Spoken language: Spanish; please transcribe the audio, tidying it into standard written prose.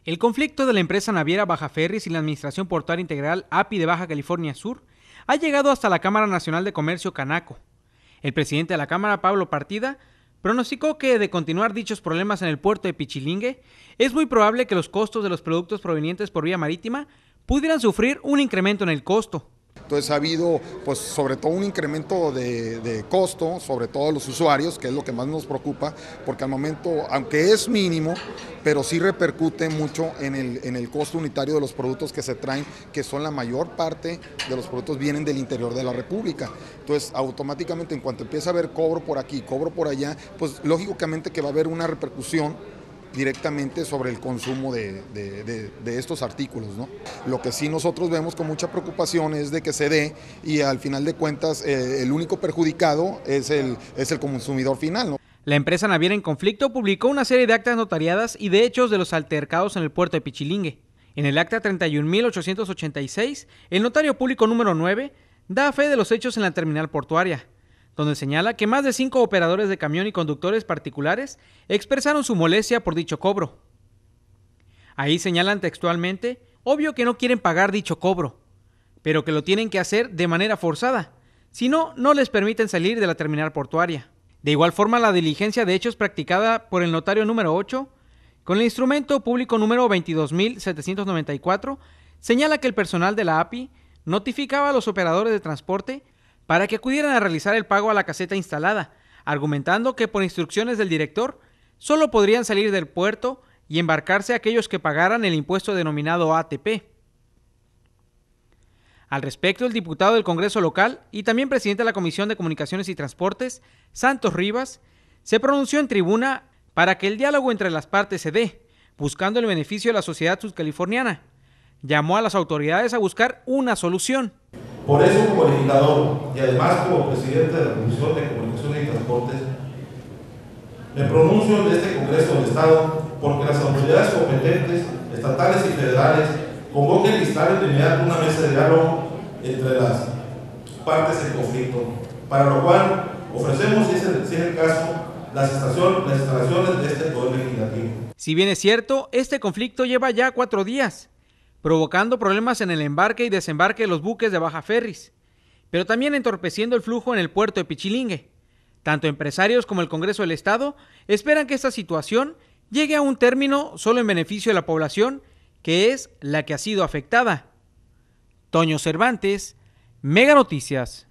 El conflicto de la empresa naviera Baja Ferries y la Administración Portuaria Integral API de Baja California Sur ha llegado hasta la Cámara Nacional de Comercio Canaco. El presidente de la Cámara, Pablo Partida, pronosticó que de continuar dichos problemas en el puerto de Pichilingue, es muy probable que los costos de los productos provenientes por vía marítima pudieran sufrir un incremento en el costo. Entonces ha habido, pues, sobre todo un incremento de costo, sobre todo a los usuarios, que es lo que más nos preocupa, porque al momento, aunque es mínimo, pero sí repercute mucho en el costo unitario de los productos que se traen, que son la mayor parte de los productos vienen del interior de la República. Entonces, automáticamente, en cuanto empieza a haber cobro por aquí, cobro por allá, pues lógicamente que va a haber una repercusión directamente sobre el consumo de estos artículos, ¿no? Lo que sí nosotros vemos con mucha preocupación es de que se dé y al final de cuentas el único perjudicado es el consumidor final, ¿no? La empresa naviera en conflicto publicó una serie de actas notariadas y de hechos de los altercados en el puerto de Pichilingue. En el acta 31.886, el notario público número 9 da fe de los hechos en la terminal portuaria, donde señala que más de 5 operadores de camión y conductores particulares expresaron su molestia por dicho cobro. Ahí señalan textualmente, obvio que no quieren pagar dicho cobro, pero que lo tienen que hacer de manera forzada, si no, no les permiten salir de la terminal portuaria. De igual forma, la diligencia de hechos practicada por el notario número 8, con el instrumento público número 22.794, señala que el personal de la API notificaba a los operadores de transporte para que acudieran a realizar el pago a la caseta instalada, argumentando que por instrucciones del director solo podrían salir del puerto y embarcarse aquellos que pagaran el impuesto denominado ATP. Al respecto, el diputado del Congreso local y también presidente de la Comisión de Comunicaciones y Transportes, Santos Rivas, se pronunció en tribuna para que el diálogo entre las partes se dé, buscando el beneficio de la sociedad sudcaliforniana. Llamó a las autoridades a buscar una solución. Por eso, como legislador y además como presidente de la Comisión de Comunicaciones y Transportes, me pronuncio en este Congreso del Estado porque las autoridades competentes, estatales y federales, convoquen y instalen de inmediato una mesa de diálogo entre las partes en conflicto, para lo cual ofrecemos, si es el caso, las instalaciones de este Poder Legislativo. Si bien es cierto, este conflicto lleva ya 4 días, provocando problemas en el embarque y desembarque de los buques de Baja Ferries, pero también entorpeciendo el flujo en el puerto de Pichilingue. Tanto empresarios como el Congreso del Estado esperan que esta situación llegue a un término solo en beneficio de la población, que es la que ha sido afectada. Toño Cervantes, Mega Noticias.